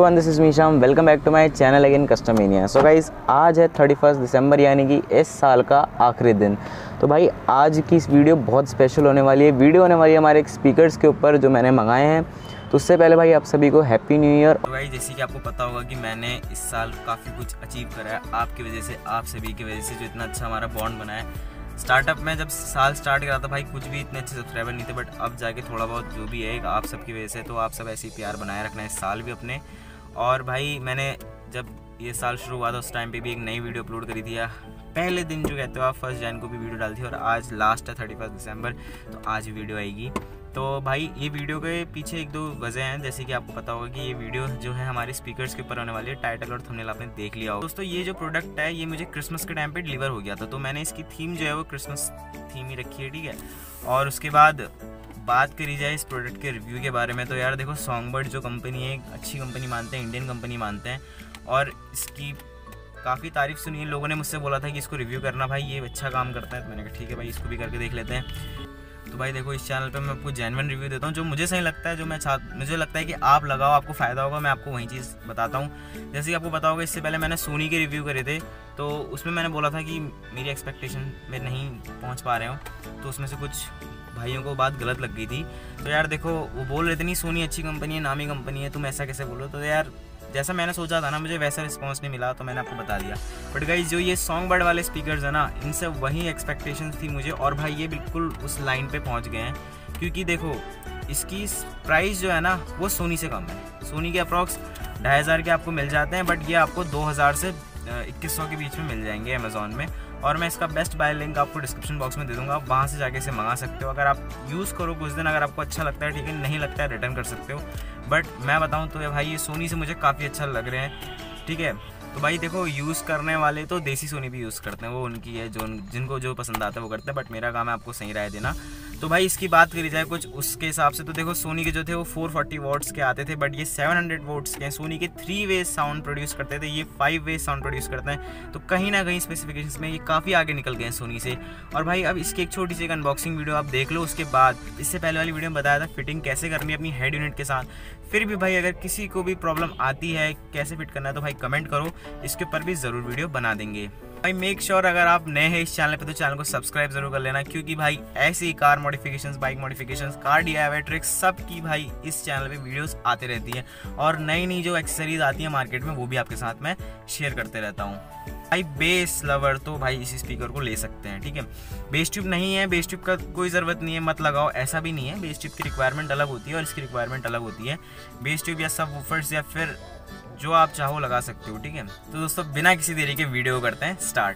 Everyone, this is Meesham. Welcome back to my channel again Customania. So guys, आज है 31 दिसंबर यानी कि इस साल का आखिरी दिन। तो भाई आज की इस वीडियो बहुत स्पेशल होने वाली है। वीडियो होने वाली है हमारे एक स्पीकर्स के ऊपर जो मैंने मंगाए हैं। तो उससे पहले भाई आप सभी को हैप्पी न्यू ईयर। तो भाई जैसे कि आपको पता होगा कि मैंने इस साल काफ़ी कुछ अचीव करा है आपकी वजह से, आप सभी की वजह से, जो इतना अच्छा हमारा बॉन्ड बना है। स्टार्टअप में जब साल स्टार्ट करा था भाई कुछ भी इतने अच्छे सब्सक्राइबर नहीं थे, बट अब जाके थोड़ा बहुत जो भी है आप सबकी वजह से। तो आप सब ऐसे ही प्यार बनाए रखना इस साल भी अपने। और भाई मैंने जब ये साल शुरू हुआ था उस टाइम पे भी एक नई वीडियो अपलोड करी थी, या पहले दिन जो कहते हो आप 1 जनवरी को भी वीडियो डाली थी, और आज लास्ट है 31 दिसंबर, तो आज वीडियो आएगी। तो भाई ये वीडियो के पीछे एक दो वजह हैं, जैसे कि आपको पता होगा कि ये वीडियो जो है हमारे स्पीकर्स के ऊपर होने वाली है। टाइटल और थंबनेल आपने देख लिया होगा। दोस्तों ये जो प्रोडक्ट है ये मुझे क्रिसमस के टाइम पे डिलीवर हो गया था, तो मैंने इसकी थीम जो है वो क्रिसमस थीम ही रखी है, ठीक है। और उसके बाद बात करी जाए इस प्रोडक्ट के रिव्यू के बारे में, तो यार देखो, सॉन्गबर्ड जो कंपनी है एक अच्छी कंपनी मानते हैं, इंडियन कंपनी मानते हैं, और इसकी काफ़ी तारीफ सुनी है। लोगों ने मुझसे बोला था कि इसको रिव्यू करना भाई, ये अच्छा काम करता है। तो मैंने कहा ठीक है भाई, इसको भी करके देख लेते हैं। तो भाई देखो, इस चैनल पे मैं आपको जेन्युइन रिव्यू देता हूँ, जो मुझे सही लगता है, जो मुझे लगता है कि आप लगाओ, आपको फ़ायदा होगा, मैं आपको वही चीज़ बताता हूँ। जैसे कि आपको पता होगा, इससे पहले मैंने सोनी के रिव्यू करे थे, तो उसमें मैंने बोला था कि मेरी एक्सपेक्टेशन में नहीं पहुँच पा रहे हो, तो उसमें से कुछ भाइयों को बात गलत लग गई थी। तो यार देखो, वो बोल रहे थे नहीं सोनी अच्छी कंपनी है, नामी कंपनी है, तुम ऐसा कैसे बोलो। तो यार जैसा मैंने सोचा था ना, मुझे वैसा रिस्पांस नहीं मिला, तो मैंने आपको बता दिया। बट गाइस, जो ये सॉन्गबर्ड वाले स्पीकर्स है ना, इनसे वही एक्सपेक्टेशंस थी मुझे, और भाई ये बिल्कुल उस लाइन पे पहुंच गए हैं। क्योंकि देखो, इसकी प्राइस जो है ना वो सोनी से कम है। सोनी के अप्रॉक्स 2500 के आपको मिल जाते हैं, बट ये आपको 2000 से 2100 के बीच में मिल जाएंगे अमेज़ॉन में। और मैं इसका बेस्ट बाय लिंक आपको डिस्क्रिप्शन बॉक्स में दे दूंगा, आप वहाँ से जाके इसे मंगा सकते हो। अगर आप यूज़ करो कुछ दिन, अगर आपको अच्छा लगता है ठीक है, नहीं लगता है रिटर्न कर सकते हो। बट मैं बताऊँ तो भाई ये सोनी से मुझे काफ़ी अच्छा लग रहे हैं, ठीक है। तो भाई देखो, यूज़ करने वाले तो देसी सोनी भी यूज़ करते हैं, वो उनकी है, जो जिनको जो पसंद आता है वो करते हैं, बट मेरा काम है आपको सही राय देना। तो भाई इसकी बात करी जाए कुछ उसके हिसाब से, तो देखो सोनी के जो थे वो 440 वॉट्स के आते थे, बट ये 700 वॉट्स के हैं। सोनी के 3 वे साउंड प्रोड्यूस करते थे, ये 5 वे साउंड प्रोड्यूस करते हैं। तो कहीं ना कहीं स्पेसिफिकेशंस में ये काफ़ी आगे निकल गए हैं सोनी से। और भाई अब इसकी एक छोटी सी एक अनबॉक्सिंग वीडियो आप देख लो। उसके बाद इससे पहले वाली वीडियो में बताया था फिटिंग कैसे करनी है अपनी हेड यूनिट के साथ। फिर भी भाई अगर किसी को भी प्रॉब्लम आती है कैसे फिट करना है, तो भाई कमेंट करो, इसके ऊपर भी ज़रूर वीडियो बना देंगे। भाई मेक श्योर अगर आप नए हैं इस चैनल पे तो चैनल को सब्सक्राइब जरूर कर लेना, क्योंकि भाई ऐसी ही car modifications, bike modifications, car DIY tricks सब की भाई इस चैनल पे वीडियोस आते रहती हैं, और नई नई जो एक्सेसरीज आती हैं मार्केट में वो भी आपके साथ मैं शेयर करते रहता हूँ। भाई बेस लवर तो भाई इस स्पीकर को ले सकते हैं, ठीक है। बेस ट्यूब नहीं है, बेस ट्यूब का कोई ज़रूरत नहीं है, मत लगाओ, ऐसा भी नहीं है। बेस ट्यूब की रिक्वायरमेंट अलग होती है और इसकी रिक्वायरमेंट अलग होती है। बेस ट्यूब या सब वूफर्स या फिर जो आप चाहो लगा सकते हो, ठीक है। तो दोस्तों बिना किसी देरी के वीडियो करते हैं स्टार्ट।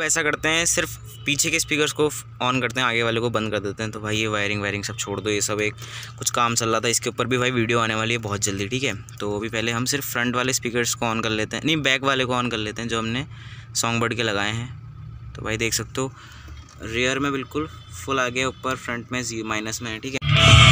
अब ऐसा करते हैं, सिर्फ पीछे के स्पीकर्स को ऑन करते हैं, आगे वाले को बंद कर देते हैं। तो भाई ये वायरिंग सब छोड़ दो, ये सब एक कुछ काम चल रहा था, इसके ऊपर भी भाई वीडियो आने वाली है बहुत जल्दी, ठीक है। तो अभी पहले हम सिर्फ फ्रंट वाले स्पीकर्स को ऑन कर लेते हैं, नहीं बैक वाले को ऑन कर लेते हैं जो हमने सॉन्गबर्ड के लगाए हैं। तो भाई देख सकते हो रियर में बिल्कुल फुल आ गया, ऊपर फ्रंट में माइनस में है, ठीक है।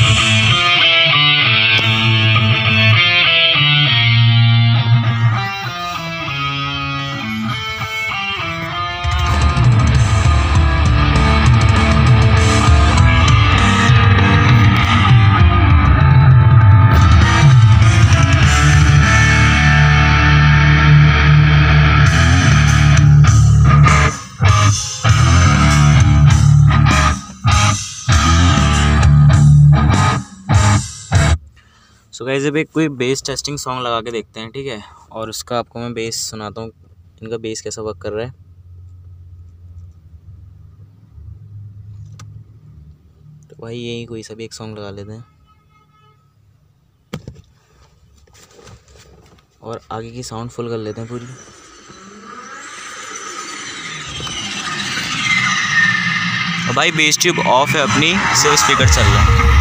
सो गाइस अब एक कोई बेस टेस्टिंग सॉन्ग लगा के देखते हैं, ठीक है। और उसका आपको मैं बेस सुनाता हूँ, इनका बेस कैसा वर्क कर रहा है। तो भाई यही कोई सा भी एक सॉन्ग लगा लेते हैं और आगे की साउंड फुल कर लेते हैं पूरी। और भाई बेस ट्यूब ऑफ है अपनी, सिर्फ स्पीकर चल रहा है।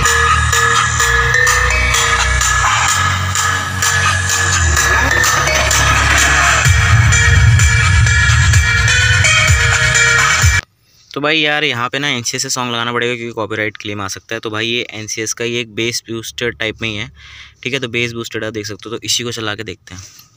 तो भाई यार यहाँ पे ना NCS से सॉन्ग लगाना पड़ेगा क्योंकि कॉपीराइट क्लेम आ सकता है। तो भाई ये NCS का ही एक बेस बूस्टर टाइप में ही है, ठीक है। तो बेस बूस्टर आप देख सकते हो, तो इसी को चला के देखते हैं।